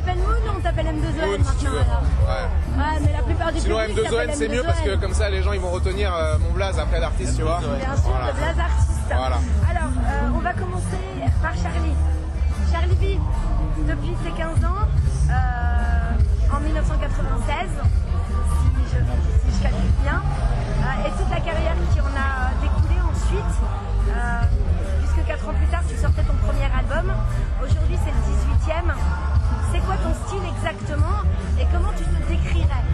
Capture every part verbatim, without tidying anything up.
t'appelles Moon ou on t'appelle M deux O N Moon, maintenant si tu veux. alors? Ouais. Ouais, mais la plupart du Sinon public M deux O N c'est mieux parce que comme ça les gens ils vont retenir euh, mon blaze après d'artiste, tu vois. Bien sûr, Voilà. le blaze artiste. Voilà. Alors, euh, on va commencer par Charlie. Charlie B, depuis ses quinze ans, euh, en mille neuf cent quatre-vingt-seize, si je, si je calcule bien, euh, et toute la carrière qui en a découlé ensuite, euh, puisque quatre ans plus tard, tu sortais ton premier album. Aujourd'hui, c'est le dix-huitième. C'est quoi ton style exactement et comment tu te décrirais?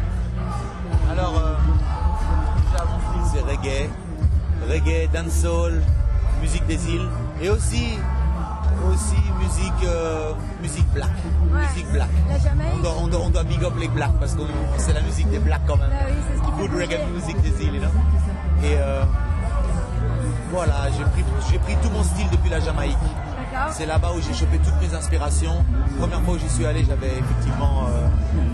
Alors, euh, déjà, mon style, c'est reggae. Reggae, dancehall, musique des îles. Et aussi, aussi musique, euh, musique black. Ouais. Musique black. La Jamaïque. On doit, on, doit, on doit big up les blacks parce que c'est la musique des blacks quand même. Bah oui, c'est ce qui fait Good bouger. reggae music des îles, you know. Et euh, voilà, j'ai pris, j'ai pris tout mon style depuis la Jamaïque. D'accord. C'est là-bas où j'ai chopé toutes mes inspirations. La première fois où j'y suis allé, j'avais effectivement euh,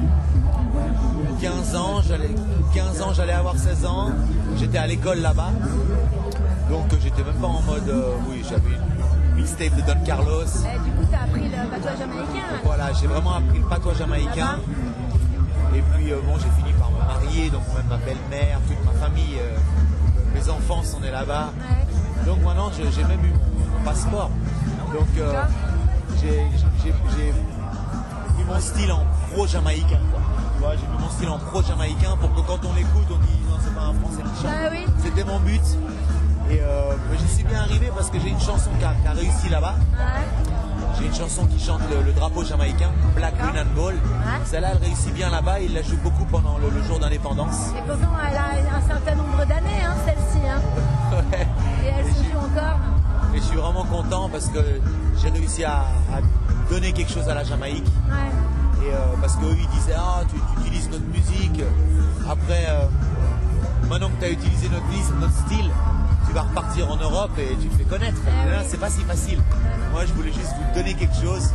quinze ans. J'allais, quinze ans, j'allais avoir seize ans. J'étais à l'école là-bas. Donc euh, j'étais même pas en mode... euh, oui, j'avais une mixtape de Don Carlos. Et du coup, tu as appris le patois jamaïcain. Donc voilà, j'ai vraiment appris le patois jamaïcain. Et puis euh, bon, j'ai fini par me marier. Donc même ma belle-mère, toute ma famille, euh, mes enfants sont nés là-bas. Ouais. Donc maintenant, je- j'ai même eu mon, mon passeport. Donc euh, D'accord. j'ai j'ai- j'ai mis mon style en pro-jamaïcain. quoi. Tu vois, j'ai mis mon style en pro-jamaïcain pour que quand on l'écoute, on dit non, c'est pas un français qui chante. Ah oui. C'était mon but. Et euh, mais j'y suis bien arrivé parce que j'ai une chanson qui a, qui a réussi là-bas. Ouais. J'ai une chanson qui chante le, le drapeau jamaïcain, Black, Green and Gold. Ouais. Celle-là, elle réussit bien là-bas. Il la joue beaucoup pendant le, le jour d'indépendance. Et pourtant, elle a un certain nombre d'années, hein, celle-ci. Hein. Ouais. Et elle Et se j'ai- joue encore. Et je suis vraiment content parce que j'ai réussi à, à donner quelque chose à la Jamaïque. Ouais. Et euh, parce qu'eux, ils disaient, ah, tu, tu utilises notre musique. Après, euh, maintenant que tu as utilisé notre, liste, notre style, tu vas repartir en Europe et tu te fais connaître. Eh Et là, oui. c'est pas si facile. Moi, je voulais juste vous donner quelque chose,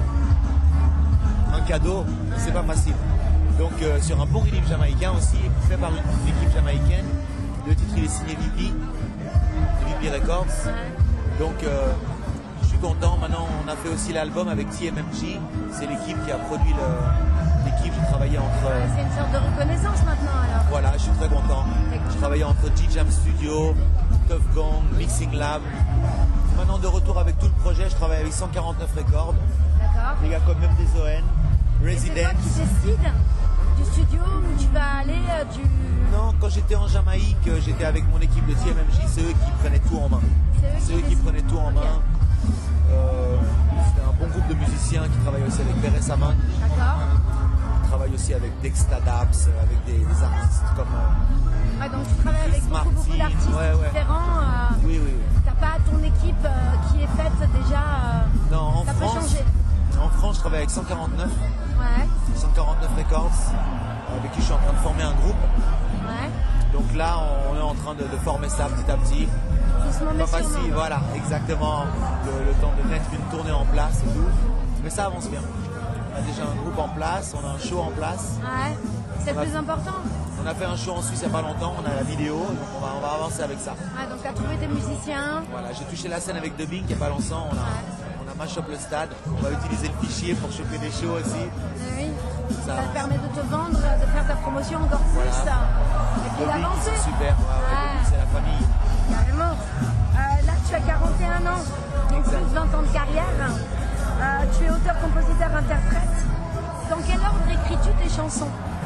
un cadeau, c'est pas facile. Donc, euh, sur un bon rythme jamaïcain aussi, fait par une, une équipe jamaïcaine, le titre il est signé V P, V P Records. Donc, euh, je suis content. Maintenant, on a fait aussi l'album avec T M M G. C'est l'équipe qui a produit le- l'équipe. J'ai travaillé entre. Ouais, c'est une sorte de reconnaissance maintenant, alors. Voilà, je suis très content. J'ai travaillé entre G-Jam Studio, Tough Gong, Mixing Lab. Maintenant, de retour avec tout le projet, je travaille avec cent quarante-neuf Records. D'accord. Les gars comme même des O N, Et c'est toi Residence. qui décides du studio où tu vas aller, euh, du... Non, quand j'étais en Jamaïque, euh, j'étais avec mon équipe de T M M G, c'est eux qui prenaient tout en main. C'est eux qui décident. prenaient tout en main. Euh, C'était un bon groupe de musiciens qui travaillent aussi avec Pérez Saman, D'accord. qui travaillent aussi avec Dexta Daps, euh, avec des, des artistes comme. euh, Ouais, donc tu travailles avec beaucoup, beaucoup Martin, d'artistes ouais, ouais. différents. euh, Oui, oui, oui. T'as pas ton équipe euh, qui est faite déjà. euh, Non, en ça peut France, changer. en France, je travaille avec cent quarante-neuf, Ouais. cent quarante-neuf Records, avec qui je suis en train de former un groupe. Ouais. Donc là, on est en train de, de former ça petit à petit. Doucement mais Pas sûrement. facile, voilà, exactement. Le, le temps de mettre une tournée en place et tout. Mais ça avance bien. On a déjà un groupe en place, on a un show en place. Ouais. C'est le Ouais. plus important. On a fait un show en Suisse il n'y a pas longtemps, on a la vidéo, donc on va, on va avancer avec ça. Ouais, donc t'as trouvé tes musiciens. Voilà, j'ai touché la scène avec Dubbing il n'y a pas longtemps, on a, on a mash up le stade, on va utiliser le fichier pour choper des shows aussi. Eh oui. Ça Ça, te avance. permet de te vendre, de faire ta promotion encore plus. Voilà. Et puis Dubbing, d'avancer. c'est super, ouais, ouais, Ouais. Dubbing, c'est la famille. Carrément. Euh, là, tu as quarante et un ans, donc Exact. plus de vingt ans de carrière. Euh, tu es auteur, compositeur, interprète. Dans quel ordre écris-tu tes chansons?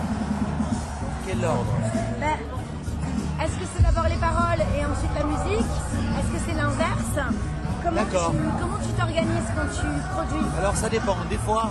Quel ordre? Ben, est-ce que c'est d'abord les paroles et ensuite la musique? Est-ce que c'est l'inverse? Comment D'accord. tu, comment tu t'organises quand tu produis? Alors ça dépend, des fois,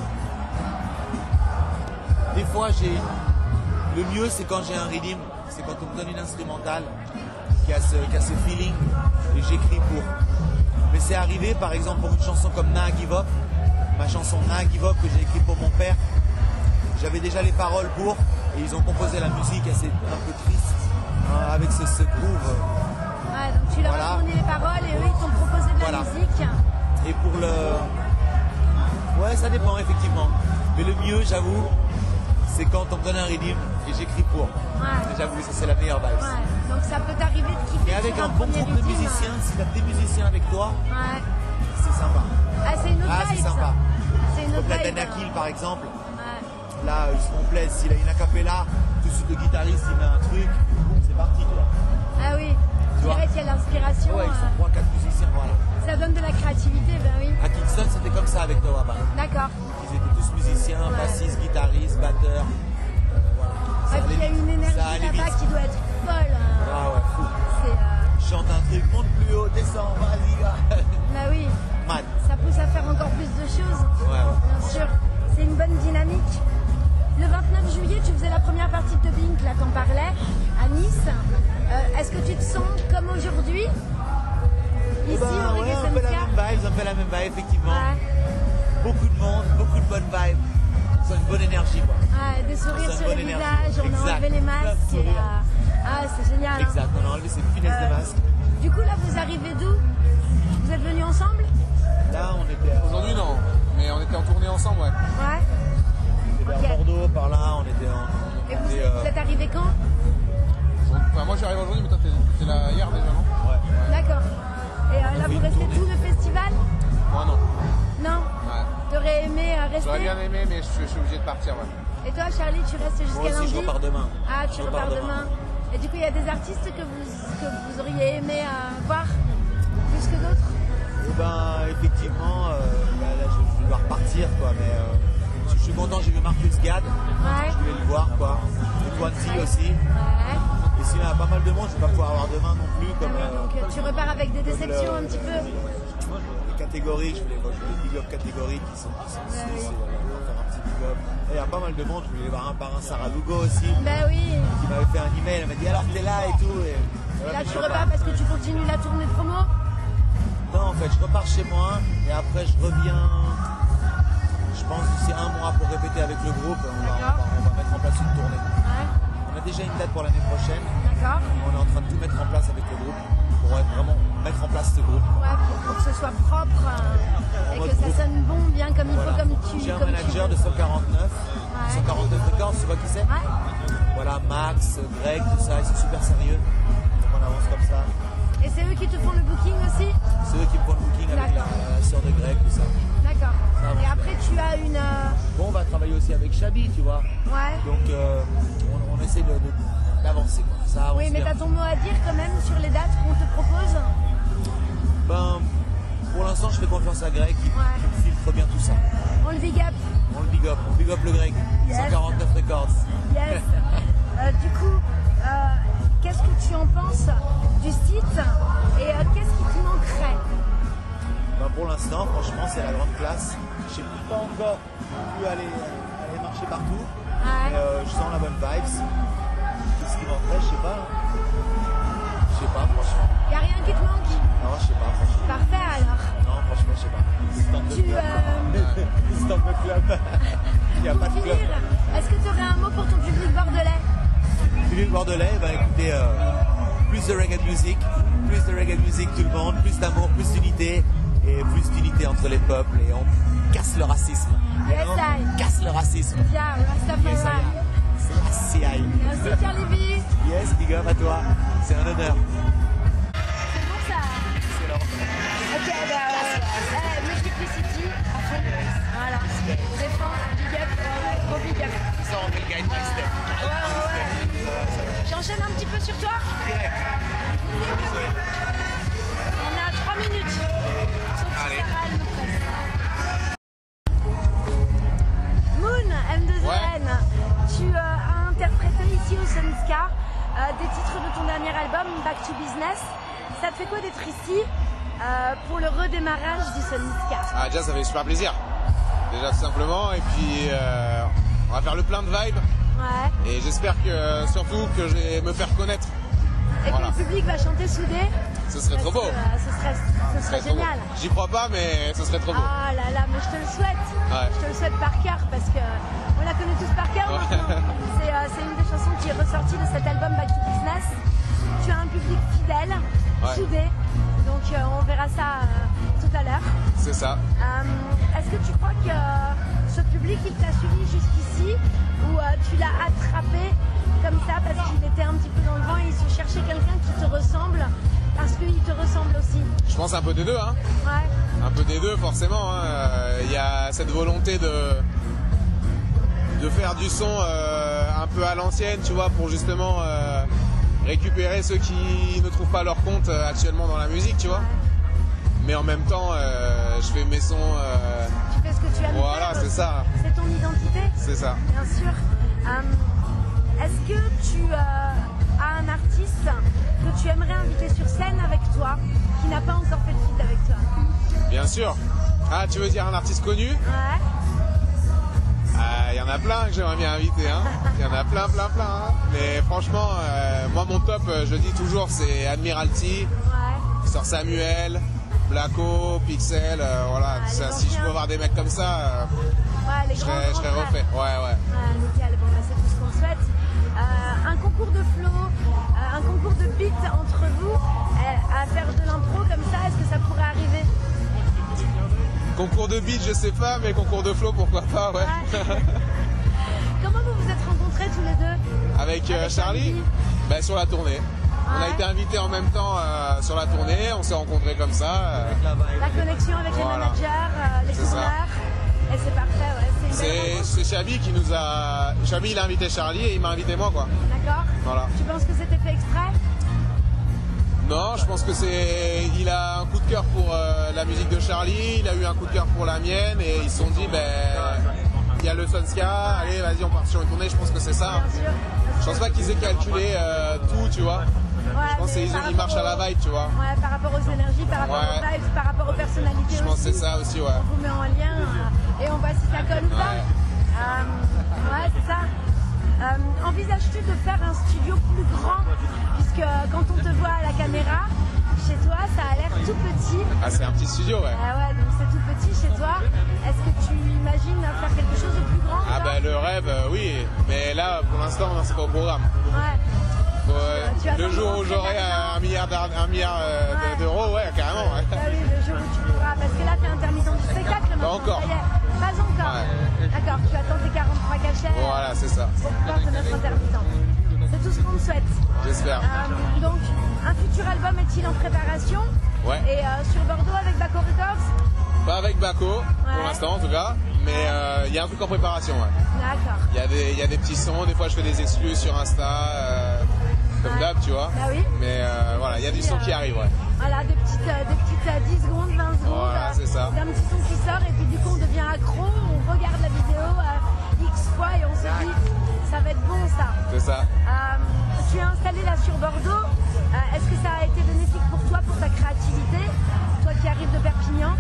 des fois j'ai, le mieux c'est quand j'ai un rhythm, c'est quand on me donne une instrumentale qui a ce, qui a ce feeling et j'écris pour. Mais c'est arrivé par exemple pour une chanson comme Nah Give Up, ma chanson Nah Give Up que j'ai écrite pour mon père, j'avais déjà les paroles pour et ils ont composé la musique assez un peu triste hein, avec ce, ce groove. Ouais, donc tu leur Voilà. as fourni les paroles et eux ils t'ont proposé de la Voilà. musique. Et pour le... Ouais, ça dépend effectivement. Mais le mieux, j'avoue, c'est quand on me donne un rhythm et j'écris pour. Ouais. Et j'avoue, ça c'est la meilleure vibe. Ouais. Donc ça peut t'arriver de kiffer Et avec sur un bon premier groupe de rythme. musiciens, si t'as des musiciens avec toi, Ouais. c'est sympa. Ah, c'est une autre Ah, c'est vibe, ça. sympa. C'est une Comme autre la vibe. Danakil par exemple. Ouais. Là, ils se complètent. S'il a une acapella, tout de suite le guitariste il met un truc, boum, c'est parti. Tu vois. Ah oui. Tu Je vois. dirais qu'il y a l'inspiration. Ouais, ils sont euh, trois quatre musiciens, voilà. Ça donne de la créativité, ben oui. À Kingston, c'était comme ça avec Towa Band. D'accord. Ils étaient tous musiciens, Ouais. bassistes, guitaristes, batteurs. Euh, voilà. Ça Et puis il y a allait une vite. énergie Ça allait là-bas vite. qui doit être folle. hein. Ah ouais, fou. C'est. euh, Chante un truc, monte plus haut, descends, vas-y, gars. Bah oui. Man. Ça pousse à faire encore plus de choses. Ouais, ouais. Bien sûr. C'est une bonne dynamique. Le vingt-neuf juillet, tu faisais la première partie de Bink, là t'en parlais, à Nice. Euh, Est-ce que tu te sens comme aujourd'hui ici Ben, au ouais, Reggae un peu la Sunscar? même vibe, un peu la même vibe, effectivement. Ouais. Beaucoup de monde, beaucoup de bonnes vibes. C'est une bonne énergie, quoi. Ouais, des sourires Ça sur donne les énergie. visages, on a Exact. enlevé les Plein de masques. Et, sourires. euh, Ah, c'est génial. hein. Exact, on a enlevé ces punaises Euh, de masque. Du coup, là, vous arrivez d'où? Vous êtes venus ensemble? Là, on était, à- Aujourd'hui, non. Mais on était en tournée ensemble, ouais. Ouais. on était Ok. vers Bordeaux, par là, on était en. on Et vous, était, êtes- euh, vous êtes arrivés quand? Enfin, moi, j'arrive aujourd'hui, mais toi, t'es t'es là hier déjà, non? Ouais. D'accord. Et euh, là, fait vous une restez tournée. tout le festival? Moi, non. Non. Ouais. T'aurais aimé euh, rester? J'aurais bien aimé, mais je suis, je suis obligé de partir, ouais. Et toi, Charlie, tu restes jusqu'à Moi aussi, lundi? je repars demain. Ah, tu Je repars repars demain. demain. Et du coup, il y a des artistes que vous, que vous auriez aimé euh, voir plus que d'autres? Et ben, effectivement, euh, bah, là, je, je vais devoir partir, quoi. Mais euh, je, je suis content, j'ai vu Marcus Gad. Ouais. Je voulais le voir, quoi. Et Twanty aussi. Ouais. Et s'il y a pas mal de monde, je vais pas pouvoir avoir demain non plus. Comme, euh, Donc, euh, tu repars avec des comme déceptions le- un petit peu? les catégories, je voulais, je voulais big up catégories qui sont, qui sont ici, Ouais, c'est, oui. euh, faire un petit big up. Et il y a pas mal de monde, je voulais voir un par un Sarah Lugo aussi, Bah oui. qui m'avait fait un email, elle m'a dit alors t'es là et tout. Et, Et là, mais tu je repars parce que tu continues la tournée de promo? Non, en fait, je repars chez moi et après je reviens, je pense d'ici un mois pour répéter avec le groupe. On va, on va, on va mettre en place une tournée. Ouais. On a déjà une date pour l'année prochaine. D'accord. On est en train de tout mettre en place avec le groupe pour être vraiment mettre en place ce groupe. Ouais, pour, pour que ce soit propre euh, et En que mode ça groupe. sonne bon, bien comme il Voilà. faut, comme tu J'ai un comme tu manager veux. de cent quarante-neuf. cent quarante-neuf Records, tu vois qui c'est? Ouais. Voilà, Max, Greg, tout ça, ils sont super sérieux. Donc on avance comme ça. Et c'est eux qui te font le booking aussi? C'est eux qui me font le booking avec la, D'accord. la sœur de Greg, tout ça. D'accord. Ça va. Et après, tu as une. euh, Bon, on va travailler aussi avec Chabi, tu vois. Ouais. Donc euh, on, on essaie de, de- d'avancer. Quoi. Ça avance Oui, mais bien. t'as ton mot à dire quand même sur les dates qu'on te propose? Ben, pour l'instant, je fais confiance à Greg qui Ouais. filtre bien tout ça. On le big up. On le big up, on big up le Greg. Yes. cent quarante-neuf Records. Yes. Euh, du coup, euh, qu'est-ce que tu en penses du site et euh, qu'est-ce qui te manquerait? Ben, pour l'instant, franchement, c'est la grande classe. Je sais pas encore où aller, aller marcher partout. Ouais. Mais, euh, je sens la bonne vibes. Qu'est-ce qui manquerait? Je sais pas. Je sais pas, franchement. Y a rien qui te manque? Non, je sais pas, franchement. Parfait alors. Non, franchement, je sais pas. Stand Tu, the club. euh, Stand the club. Il n'y a Pour pas de club. finir, est-ce que tu aurais un mot pour ton public bordelais? Philippe Bordelais, ben écoutez, euh, plus de reggae music, plus de reggae music tout le monde, plus d'amour, plus d'unité et plus d'unité entre les peuples et on casse le racisme. Yes, Vraiment, I. casse le racisme. Yeah, Yes, Rastafari. I. C'est la C I. Merci Charlie B. Yes, big up à toi. C'est un honneur. C'est bon ça? Excellent. Ok, bah, euh, eh, Multiplicity, à fond. Voilà. Défense, big up, gros big up. Ça, on fait le guide by step. Ouais, ouais, ouais. J'enchaîne un petit peu sur toi. Direct. On a trois minutes. Sauf si Allez. Sarah, elle nous presse. Moon, M deux N, tu euh, as interprété ici au Sunska euh, des titres de ton dernier album, Back to Business. Ça te fait quoi d'être ici euh, pour le redémarrage du Sunska? Ah, déjà, ça fait super plaisir. Déjà, tout simplement. Et puis, euh, on va faire le plein de vibes. Ouais. Et j'espère que, surtout, que je vais me faire connaître. Et Voilà. que le public va chanter soudé. Ce serait trop Parce beau. que, euh, ce serait, ce Ce serait serait trop beau. génial. J'y crois pas, mais ce serait trop beau. Ah là là, mais je te le souhaite. Ouais. Je te le souhaite par cœur parce que on la connaît tous par cœur Ouais. maintenant. C'est euh, c'est une des chansons qui est ressortie de cet album Back to Business. Tu as un public fidèle, Ouais. soudé. Donc euh, on verra ça euh, tout à l'heure. C'est ça. Euh, Est-ce que tu crois que euh, ce public il t'a suivi jusqu'ici ou euh, tu l'as attrapé comme ça parce qu'il était un petit peu dans le vent et il se cherchait quelqu'un qui te ressemble parce qu'il te ressemble aussi? Je pense pense un peu des deux, hein. Ouais. Un peu des deux, forcément. Il hein. euh, y a cette volonté de, de faire du son euh, un peu à l'ancienne, tu vois, pour justement euh, récupérer ceux qui ne trouvent pas leur compte euh, actuellement dans la musique, tu vois. Ouais. Mais en même temps, euh, je fais mes sons. Euh, tu fais ce que tu aimes. Voilà, c'est ça. C'est ton identité. C'est ça. Bien sûr. Euh, Est-ce que tu euh, as un artiste que tu aimerais inviter sur scène avec toi, qui n'a pas encore fait de feat avec toi? Bien sûr. Ah, tu veux dire un artiste connu? Ouais. Il euh, y en a plein que j'aimerais bien inviter. Il hein. y en a plein, plein, plein. Hein. Mais franchement, euh, moi, mon top, je le dis toujours, c'est Admiralty, ouais. Sœur Samuel, Blacko, Pixel. Euh, voilà. Ah, ça, si je peux voir des mecs comme ça, euh, ouais, les je, grands, serais, je serais refait. Ouais, ouais. Ouais, nickel. Bon, bah, c'est tout ce qu'on souhaite. Euh, un concours de flow, euh, un concours de beats entre vous, euh, à faire de l'impro comme ça, est-ce que ça pourrait arriver? Concours de beat, je sais pas, mais concours de flow, pourquoi pas, ouais. ouais. Comment vous vous êtes rencontrés tous les deux? Avec, euh, Avec Charlie, bah, sur la tournée. Ouais. On a été invités en même temps euh, sur la tournée, on s'est rencontrés comme ça. Euh... La connexion avec voilà. les managers, euh, les tourneurs, et c'est parfait, ouais. C'est Chabi qui nous a... Chabi, il a invité Charlie et il m'a invité moi, quoi. D'accord. Voilà. Tu penses que c'était fait exprès? Non, je pense que c'est. Il a un coup de cœur pour euh, la musique de Charlie, il a eu un coup de cœur pour la mienne et ils se sont dit, ben, il y a le Sonska, allez, vas-y, on part sur une tournée. Je pense que c'est ça. Bien sûr, bien sûr. Je pense pas qu'ils aient calculé euh, tout, tu vois. Ouais, je pense qu'ils ils marchent à la vibe, tu vois. Ouais, par rapport aux énergies, par rapport ouais. aux vibes, par rapport aux personnalités. Je pense que c'est ça aussi, ouais. On vous met en lien euh, et on voit si ça colle ou pas. Ouais, euh, ouais c'est ça. Euh, Envisages-tu de faire un studio plus grand? Puisque quand on te voit à la caméra, chez toi, ça a l'air tout petit. Ah, c'est un petit studio, ouais. Ah ouais, donc c'est tout petit chez toi. Est-ce que tu imagines faire quelque chose de plus grand? Ah bah le rêve, euh, oui. Mais là, pour l'instant, c'est pas au programme. Ouais. Faut, euh, le jour où j'aurai un milliard, un milliard euh, ouais. d'euros, ouais, carrément. Ouais. Ah oui, le jour où tu pourras. Parce que là, tu es intermittent du spectacle maintenant. Pas encore. Pas encore. Ouais. D'accord, tu attends tes quarante-trois cachets. Voilà, c'est ça. Pour pouvoir te mettre intermittent. C'est tout ce qu'on te souhaite. J'espère. Euh, donc, un futur album est-il en préparation? Ouais. Et euh, sur Bordeaux avec Blacko Records? Pas avec Blacko, ouais. pour l'instant en tout cas. Mais il euh, y a un truc en préparation, ouais. D'accord. Il y, y a des petits sons, des fois je fais des exclus sur Insta, euh, comme ouais. d'hab, tu vois. Bah oui. Mais euh, voilà, il y a du son euh, qui arrive, ouais. Voilà, des petites, euh, des petites euh, dix secondes, vingt secondes. Voilà, c'est ça. D'un petit son qui sort et puis du coup on devient accro, on regarde la vidéo euh, X fois et on se dit ça va être bon ça. C'est ça. Euh, tu es installé là sur Bordeaux. Euh, Est-ce que ça a été bénéfique pour toi, pour ta créativité? Toi qui arrives de Perpignan?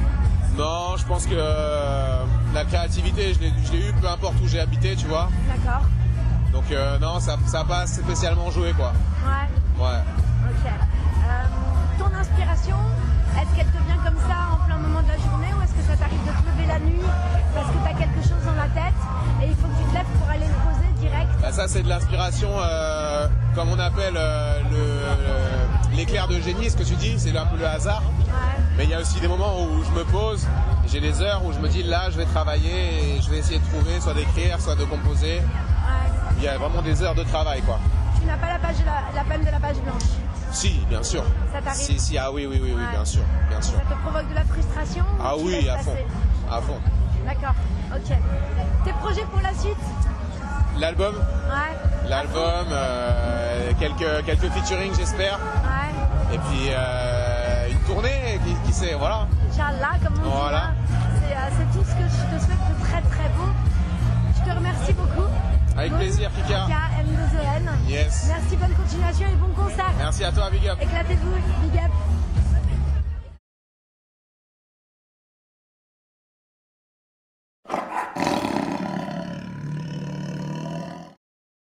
Non, je pense que euh, la créativité, je l'ai eu peu importe où j'ai habité, tu vois. D'accord. Donc euh, non, ça n'a pas spécialement joué, quoi. Ouais. Ouais. Ok. Euh, ton inspiration, est-ce qu'elle te vient comme ça en plein moment de la journée ou est-ce que ça t'arrive de te lever la nuit parce que tu as quelque chose dans la tête et il faut que tu te lèves pour aller le poser direct? Bah ça, c'est de l'inspiration, euh, comme on appelle euh, l'éclair de génie, ce que tu dis, c'est un peu le hasard. Ouais. Mais il y a aussi des moments où je me pose, j'ai des heures où je me dis là, je vais travailler et je vais essayer de trouver, soit d'écrire, soit de composer. Ouais. Il y a vraiment des heures de travail, quoi. Tu n'as pas la, page de la, la peine de la page blanche? Si, bien sûr. Ça t'arrive? Si, si, ah oui, oui, oui, oui, ouais. bien sûr, bien sûr. Ça te provoque de la frustration? Ah oui, à fond, à fond. D'accord, ok. Tes projets pour la suite? L'album? Ouais. L'album, euh, quelques, quelques featuring, j'espère. Ouais. Et puis euh, une tournée, qui, qui sait, voilà. Inch'Allah, comme on voilà. dit. C'est euh, tout ce que je te souhaite de très très beau. Je te remercie beaucoup. Avec bon, plaisir, Kika. Kika, M deux O N. Yes. Merci, bonne continuation et bon concert. Merci à toi, big up. Éclatez-vous, big up.